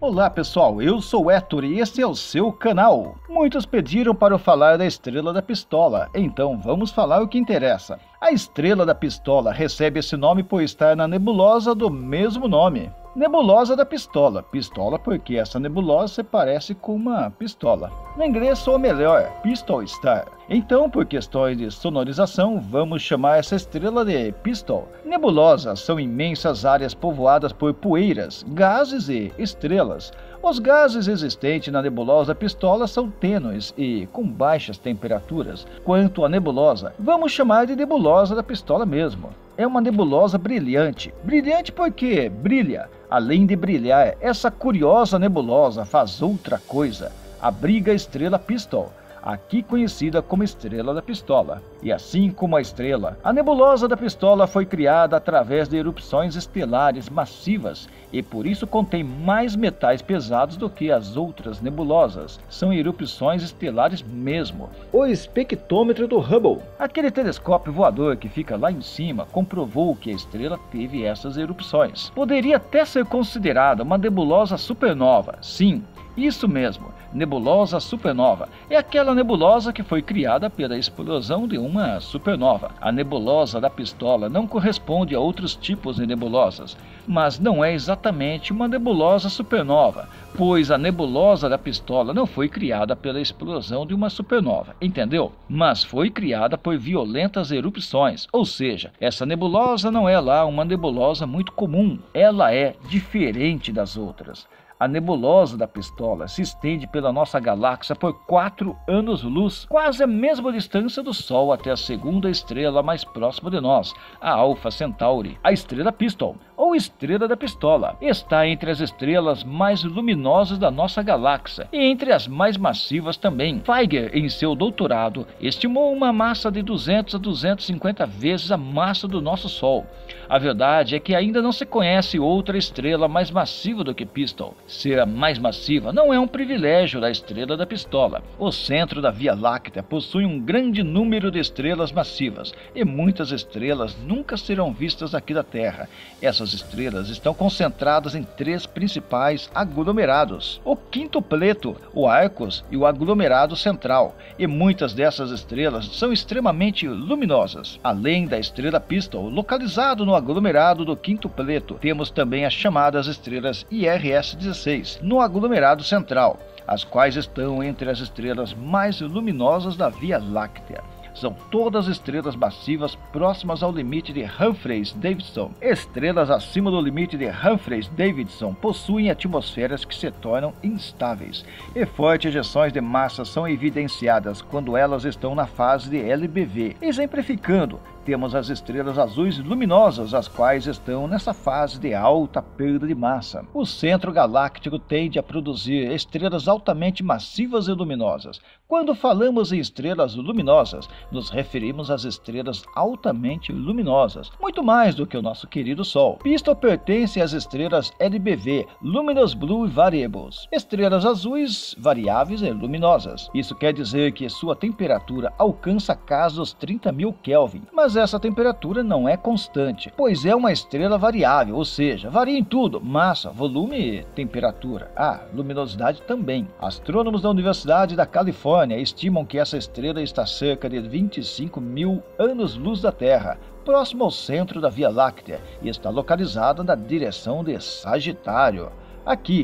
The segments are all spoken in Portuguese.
Olá pessoal, eu sou o Héctor e esse é o seu canal. Muitos pediram para eu falar da Estrela da Pistola, então vamos falar o que interessa. A Estrela da Pistola recebe esse nome por estar na nebulosa do mesmo nome. Nebulosa da Pistola, pistola porque essa nebulosa se parece com uma pistola. No inglês soa melhor, Pistol Star. Então, por questões de sonorização, vamos chamar essa estrela de Pistol. Nebulosas são imensas áreas povoadas por poeiras, gases e estrelas. Os gases existentes na nebulosa pistola são tênues e com baixas temperaturas. Quanto à nebulosa, vamos chamar de nebulosa da pistola mesmo. É uma nebulosa brilhante. Brilhante porque brilha. Além de brilhar, essa curiosa nebulosa faz outra coisa. Abriga a estrela Pistol, aqui conhecida como Estrela da Pistola. E assim como a estrela, a nebulosa da Pistola foi criada através de erupções estelares massivas e por isso contém mais metais pesados do que as outras nebulosas. São erupções estelares mesmo. O espectrômetro do Hubble, aquele telescópio voador que fica lá em cima, comprovou que a estrela teve essas erupções. Poderia até ser considerada uma nebulosa supernova. Sim, isso mesmo, nebulosa supernova. É aquela nebulosa que foi criada pela explosão de uma supernova. A nebulosa da Pistola não corresponde a outros tipos de nebulosas, mas não é exatamente uma nebulosa supernova, pois a nebulosa da Pistola não foi criada pela explosão de uma supernova, entendeu? Mas foi criada por violentas erupções, ou seja, essa nebulosa não é lá uma nebulosa muito comum, ela é diferente das outras. A nebulosa da Pistola se estende pela nossa galáxia por 4 anos-luz, quase a mesma distância do Sol até a segunda estrela mais próxima de nós, a Alpha Centauri. A estrela Pistol, ou Estrela da Pistola, está entre as estrelas mais luminosas da nossa galáxia e entre as mais massivas também. Feiger, em seu doutorado, estimou uma massa de 200 a 250 vezes a massa do nosso Sol. A verdade é que ainda não se conhece outra estrela mais massiva do que Pistol. Ser a mais massiva não é um privilégio da Estrela da Pistola. O centro da Via Láctea possui um grande número de estrelas massivas e muitas estrelas nunca serão vistas aqui da Terra. Essas estrelas estão concentradas em 3 principais aglomerados: o quintupleto, o Arcos e o aglomerado central. E muitas dessas estrelas são extremamente luminosas. Além da estrela Pistol, localizado no aglomerado do quintupleto, temos também as chamadas estrelas IRS-16 no aglomerado central, as quais estão entre as estrelas mais luminosas da Via Láctea. São todas estrelas massivas próximas ao limite de Humphreys-Davison. Estrelas acima do limite de Humphreys-Davison possuem atmosferas que se tornam instáveis, e fortes ejeções de massa são evidenciadas quando elas estão na fase de LBV. Exemplificando, temos as estrelas azuis luminosas, as quais estão nessa fase de alta perda de massa. O centro galáctico tende a produzir estrelas altamente massivas e luminosas. Quando falamos em estrelas luminosas, nos referimos às estrelas altamente luminosas, muito mais do que o nosso querido Sol. Pistol pertence às estrelas LBV, Luminous Blue Variables, estrelas azuis variáveis e luminosas. Isso quer dizer que sua temperatura alcança a casa dos 30.000 Kelvin, mas essa temperatura não é constante, pois é uma estrela variável, ou seja, varia em tudo: massa, volume e temperatura. Luminosidade também. Astrônomos da Universidade da Califórnia estimam que essa estrela está a cerca de 25.000 anos-luz da Terra, próximo ao centro da Via Láctea, e está localizada na direção de Sagitário. Aqui,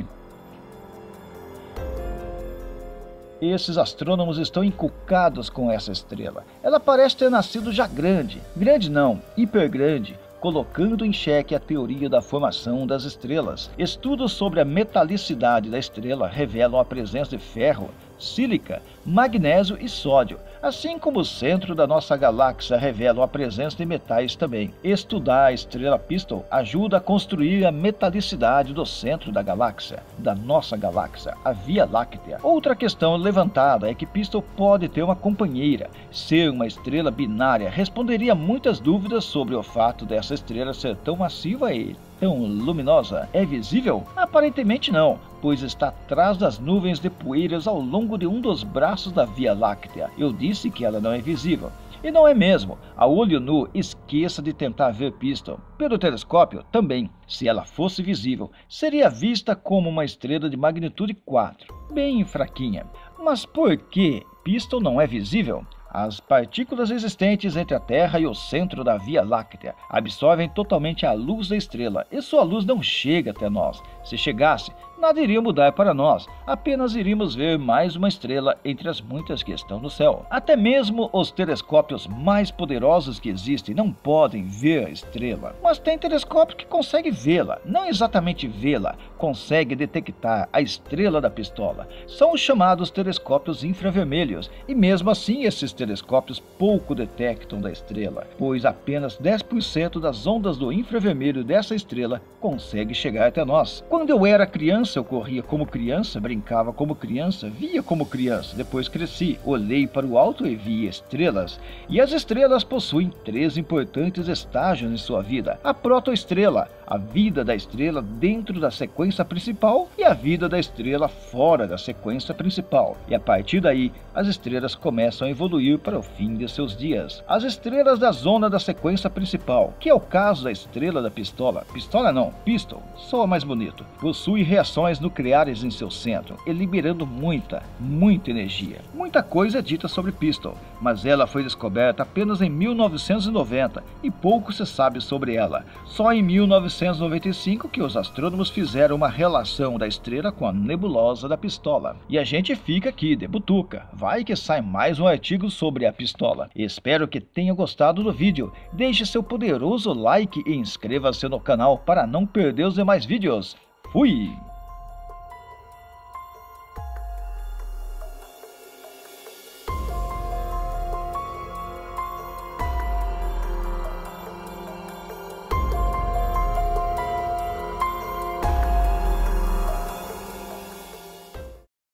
esses astrônomos estão encucados com essa estrela. Ela parece ter nascido já grande. Grande não, hiper grande, colocando em xeque a teoria da formação das estrelas. Estudos sobre a metalicidade da estrela revelam a presença de ferro, sílica, magnésio e sódio, assim como o centro da nossa galáxia revela a presença de metais também. Estudar a estrela Pistol ajuda a construir a metalicidade do centro da galáxia, da nossa galáxia, a Via Láctea. Outra questão levantada é que Pistol pode ter uma companheira. Ser uma estrela binária responderia a muitas dúvidas sobre o fato dessa estrela ser tão massiva e tão luminosa. É visível? Aparentemente não, pois está atrás das nuvens de poeiras ao longo de um dos braços da Via Láctea. Eu disse que ela não é visível. E não é mesmo. A olho nu, esqueça de tentar ver Piston. Pelo telescópio, também, se ela fosse visível, seria vista como uma estrela de magnitude 4, bem fraquinha. Mas por que Piston não é visível? As partículas existentes entre a Terra e o centro da Via Láctea absorvem totalmente a luz da estrela e sua luz não chega até nós. Se chegasse, nada iria mudar para nós, apenas iríamos ver mais uma estrela entre as muitas que estão no céu. Até mesmo os telescópios mais poderosos que existem não podem ver a estrela, mas tem telescópio que consegue vê-la, não exatamente vê-la, consegue detectar a estrela da pistola. São os chamados telescópios infravermelhos, e mesmo assim esses telescópios pouco detectam da estrela, pois apenas 10% das ondas do infravermelho dessa estrela consegue chegar até nós. Quando eu era criança, eu corria como criança, brincava como criança, via como criança. Depois cresci, olhei para o alto e vi estrelas. E as estrelas possuem 3 importantes estágios em sua vida: a protoestrela, a vida da estrela dentro da sequência principal, e a vida da estrela fora da sequência principal. E a partir daí, as estrelas começam a evoluir para o fim de seus dias. As estrelas da zona da sequência principal, que é o caso da estrela da pistola, Piston, soa mais bonito, possui reações nucleares em seu centro e liberando muita energia. Muita coisa é dita sobre Piston, mas ela foi descoberta apenas em 1990 e pouco se sabe sobre ela. Só em 1995 que os astrônomos fizeram uma relação da estrela com a nebulosa da pistola. E a gente fica aqui de butuca, vai que sai mais um artigo sobre a pistola. Espero que tenha gostado do vídeo, deixe seu poderoso like e inscreva-se no canal para não perder os demais vídeos. Fui!